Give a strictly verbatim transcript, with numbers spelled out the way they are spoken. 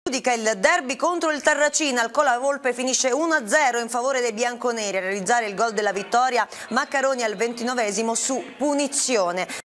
Giudica il derby contro il Terracina, al Colavolpe finisce uno a zero in favore dei bianconeri. A realizzare il gol della vittoria Maccaroni al ventinovesimo su punizione.